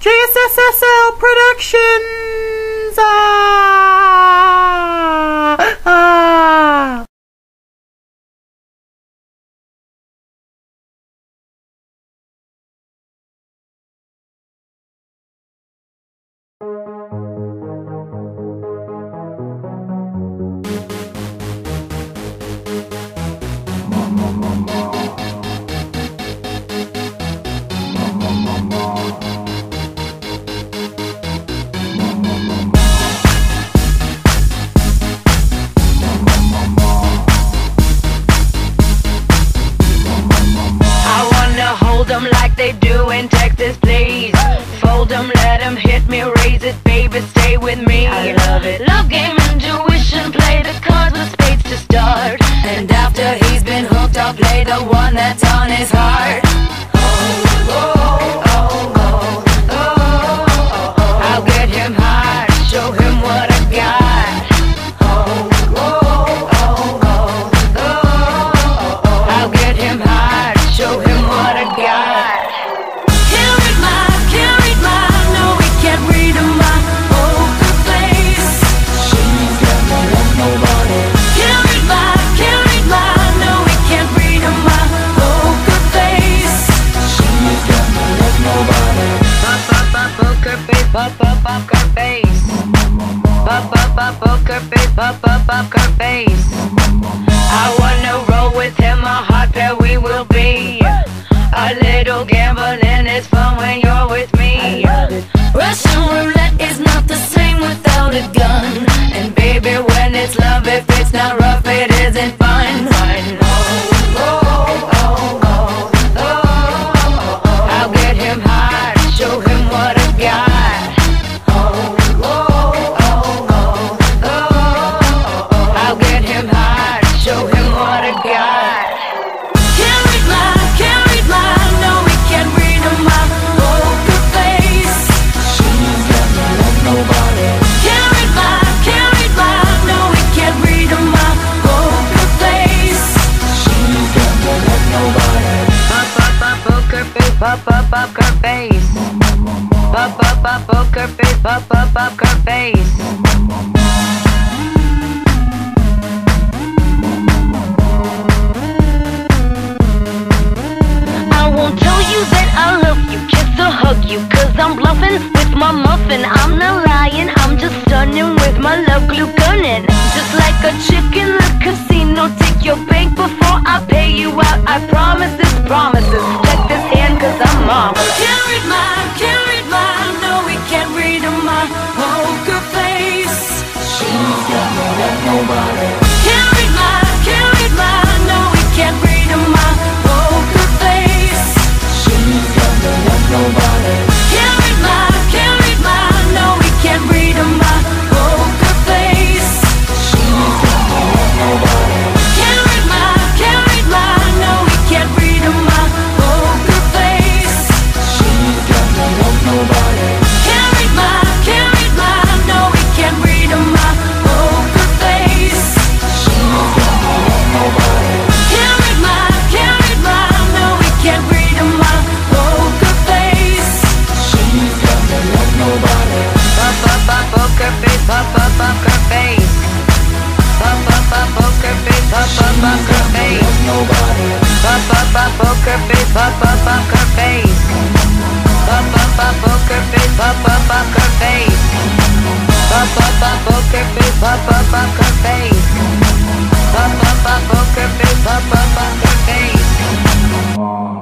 JSSL Productions! Like they do in Texas, please. Fold them, let them hit me, raise it, baby, stay with me. I love it. Love game, intuition, play the cards with spades to start. And after he's been hooked, I'll play the one that's on his heart. I'll get him hard, show him what I got. I'll get him hard, show him what I got. Poker face, poker face, poker face. I wanna roll with him, a hot pair we will be. A little gambling is fun when you're with me. Russian roulette is not the same without a gun. And baby, when it's love, if it's not rough, it isn't fun. I'll get him hard, show him what I got. Poker face, poker face, poker face. I won't tell you that I love you, kiss or hug you, 'cause I'm bluffing with my muffin. I'm not lying, I'm just stunning with my love glue gunning. Just like a chick in the casino, take your bank before I pay you out. I promise this promises. Check this hand, 'cause I'm on. Can't read mine, no, we can't read my poker face. She's got no love, nobody. Can't read mine, no, we can't read my poker face. She's got no love, nobody. Can't read mine, no, we can't read my poker face. She's got no love, nobody. Can't read mine, no, we can't read my poker face. She's got no love, nobody. Can't read mine, no, we can't read my poker face. She's got no love, nobody. Can't read mine, no, we can't read my poker face. She's got no love, nobody. Poker face, poker face. Poker face, poker face. Nobody. Poker face, poker face. Poker face, poker face. Poker face, poker face. Poker face, poker face.